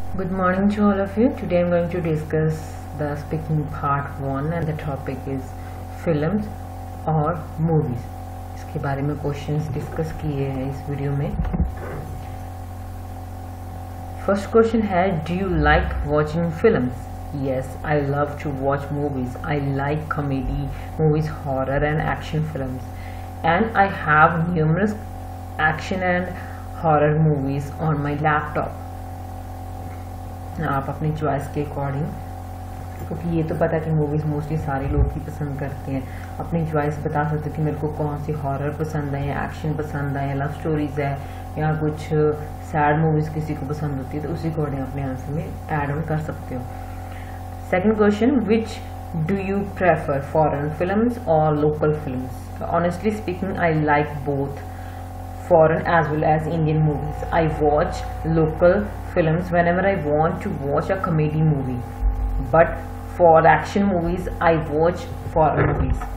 Good morning to all of you. Today I'm going to discuss the speaking part 1 and the topic is films और movies. इसके बारे में questions discuss किए हैं इस video में. फर्स्ट क्वेश्चन है, do you like watching films? Yes, I love to watch movies. I like comedy movies, horror and action films. And I have numerous action and horror movies on my laptop. आप अपनी choice के according, क्योंकि ये तो पता है कि movies mostly सारे लोग ही पसंद करते हैं, अपनी चॉइस बता सकते हो कि मेरे को कौन सी हॉरर पसंद है या एक्शन पसंद है या लव स्टोरीज़ है या कुछ सैड मूवीज़ किसी को पसंद होती है, तो उसी अकॉर्डिंग अपने आंसर में ऐड ऑन कर सकते हो. Second question, which do you prefer, foreign films और local films? Honestly speaking, I like both foreign as well as Indian movies. I watch local films whenever I want to watch a comedy movie, but for action movies I watch foreign movies.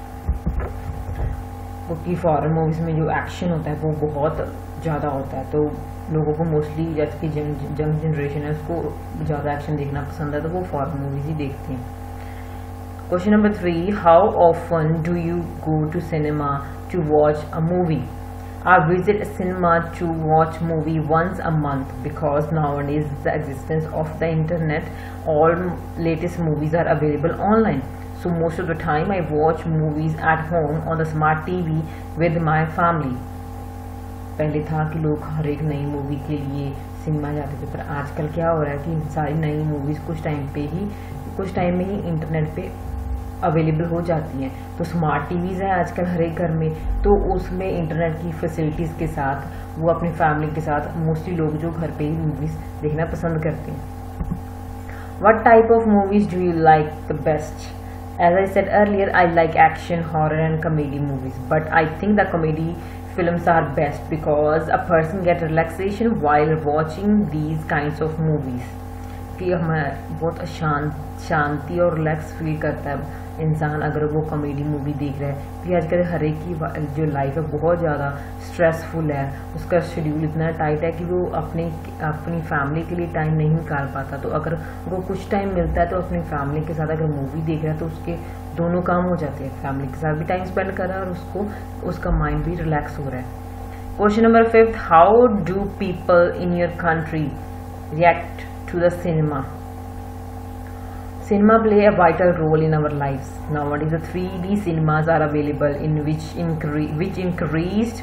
क्योंकि foreign movies में जो action होता है वो बहुत ज़्यादा होता है, तो लोगों को मोस्टली जैसे कि यंग जनरेशन है उसको ज़्यादा एक्शन देखना पसंद है, तो वो फॉरेन मूवीज ही देखते हैं. Question number 3, how often do you go to cinema to watch a movie? I visit a cinema to watch movie once a month because nowadays the existence of the internet, all latest movies are available online. So most of the time I watch movies at home on the smart TV with my family. पहले था कि लोग हर एक नई movie के लिए cinema जाते थे, पर आजकल क्या हो रहा है कि सारी नई मूवीज़ कुछ टाइम में ही इंटरनेट पे अवेलेबल हो जाती हैं. तो स्मार्ट टीवीज़ हैं आजकल हर एक घर में, तो उसमें इंटरनेट की फैसिलिटीज़ के साथ वो अपनी फैमिली के साथ मोस्टली लोग जो घर पे ही मूवीज़ देखना पसंद करते हैं. What type of movies do you like the best? As I said earlier, I like action, horror and comedy movies, but I think the comedy films are best because a person get relaxation while watching these kinds of movies. कि हमें बहुत शांति और relax feel करता है इंसान अगर वो comedy movie देख रहा है. कि आजकल हर एक की जो लाइफ है बहुत ज़्यादा स्ट्रेसफुल है, उसका शेड्यूल इतना टाइट है कि वो अपनी फैमिली के लिए टाइम नहीं निकाल पाता. तो अगर वो कुछ टाइम मिलता है तो अपनी फैमिली के साथ अगर मूवी देख रहा है तो उसके दोनों काम हो जाते हैं, फैमिली के साथ भी टाइम स्पेंड कर रहा है और उसका माइंड भी रिलैक्स हो रहा है. Question number 5, how do people in your country react to the cinema? Cinema play a vital role in our lives. Nowadays the 3D cinemas are available in which increased,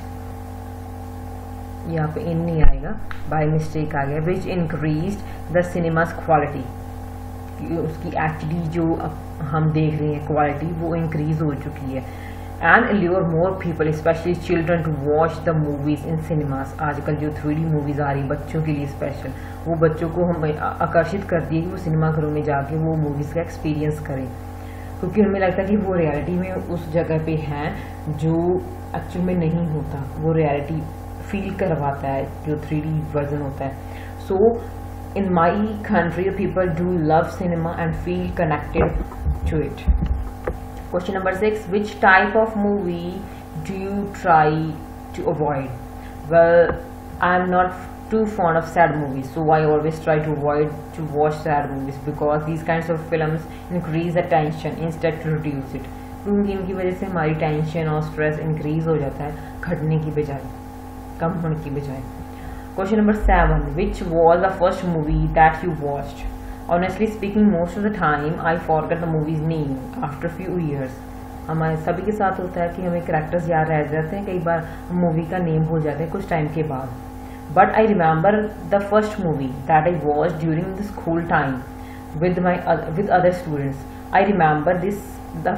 यहाँ पे इन नहीं आएगा, by mistake आ गया, which increased the cinema's quality. उसकी HD जो हम देख रहे हैं क्वालिटी वो इंक्रीज हो चुकी है. And allure more people, especially children, to watch the movies in cinemas. आजकल जो 3D मूवीज़ आ रही बच्चों के लिए स्पेशल, वो बच्चों को हम आकर्षित करती है कि वो सिनेमा घरों में जाके वो मूवीज़ का एक्सपीरियंस करें, क्योंकि हमें लगता है कि वो रियलिटी में उस जगह पे हैं जो एक्चुअल में नहीं होता, वो रियलिटी फील करवाता है जो 3D वर्जन होता है. So in my country people do love cinema and feel connected to it. Question number 6, which type of movie do you try to avoid? Well, I am not too fond of sad movies, so I always try to avoid to watch sad movies because these kinds of films increase the tension instead to reduce it. क्योंकि इनकी वजह से हमारी tension और stress increase हो जाता है घटने की बजाय, कम होने की बजाय. Question number 7, which was the first movie that you watched? Honestly speaking, most of the time I forget the movie's name after few years. हमारे सभी के साथ होता है कि हमें कैरेक्टर्स याद रह जाते हैं, कई बार मूवी का नेम भूल जाते हैं कुछ टाइम के बाद. But I remember the first movie that I watch during the school time with other students. I remember the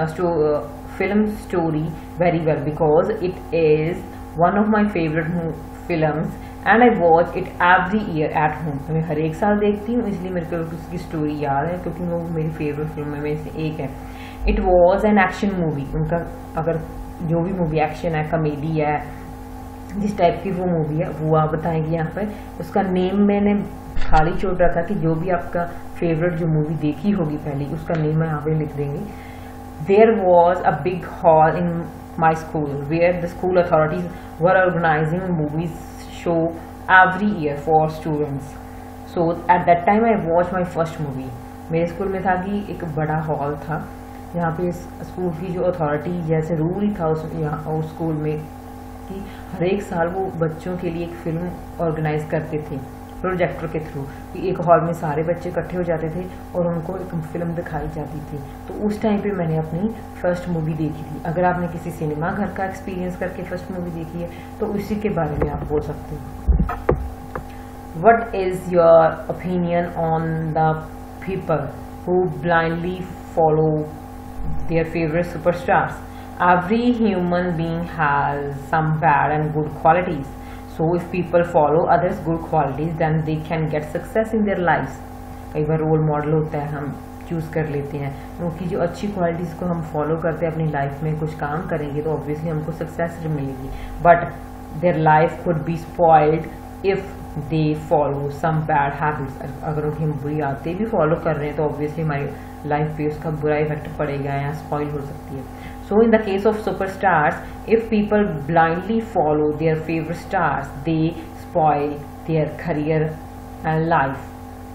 film story very well because it is one of my favorite films and I watch it every year at home. मैं हर एक साल देखती हूँ, इसलिए मेरे को उसकी story याद है क्योंकि वो मेरी फेवरेट फिल्म में से एक है. It was an action movie. उनका अगर जो भी मूवी एक्शन है, कॉमेडी है, जिस टाइप की वो मूवी है वो आप बताएंगे यहाँ पर. उसका नेम मैंने खाली छोड़ रखा कि जो भी आपका फेवरेट जो मूवी देखी होगी पहले उसका नेम यहाँ पे लिख देंगे. There was a big hall in my school where the school authorities were organising movies show every year for students. So at that time I watch my first movie. मेरे school में था कि एक बड़ा हॉल था, यहाँ पे school की जो अथॉरिटी जैसे रूल था उस स्कूल में कि हर एक साल वो बच्चों के लिए एक फिल्म ऑर्गेनाइज करते थे प्रोजेक्टर के थ्रू, कि एक हॉल में सारे बच्चे इकट्ठे हो जाते थे और उनको एक फिल्म दिखाई जाती थी। तो उस टाइम पे मैंने अपनी फर्स्ट मूवी देखी थी। अगर आपने किसी सिनेमा घर का एक्सपीरियंस करके फर्स्ट मूवी देखी है तो उसी के बारे में आप बोल सकते हो। What is your opinion on the people who blindly follow their favorite superstars? Every human being has some bad and good qualities. So if people follow others' good qualities, then they can get success in their lives. कई बार role model होता है, हम choose कर लेते हैं, उनकी जो अच्छी क्वालिटीज को हम फॉलो करते हैं, अपनी लाइफ में कुछ काम करेंगे तो ऑब्वियसली हमको सक्सेस मिलेगी। But their life could be spoiled if they follow some bad habits. अगर उनकी हम बुरी आदतें भी फॉलो कर रहे हैं तो ऑब्वियसली हमारी लाइफ पे उसका बुरा इफेक्ट पड़ेगा या स्पॉइल हो सकती है। So in the case of superstars, if people blindly follow their favourite stars, they spoil their career and life.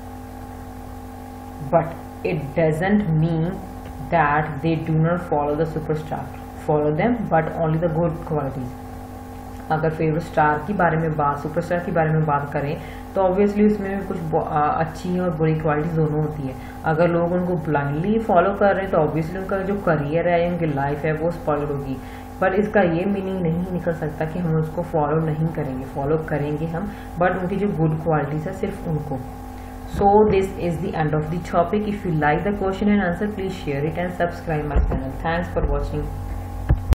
But it doesn't mean that they do not follow the superstar, follow them but only the good qualities. अगर favourite star के बारे में superstar के बारे में बात करें तो ऑब्वियसली उसमें कुछ अच्छी और बुरी क्वालिटीज दोनों होती है। अगर लोग उनको ब्लाइंडली फॉलो कर रहे हैं तो ऑब्वियसली उनका जो करियर है उनकी लाइफ है वो स्पॉइल होगी। पर इसका ये मीनिंग नहीं निकल सकता कि हम उसको फॉलो नहीं करेंगे, फॉलो करेंगे हम, बट उनकी जो गुड क्वालिटीज है सिर्फ उनको। So this is the end of the topic. If you like the question and answer, please share it and subscribe my channel. Thanks for watching.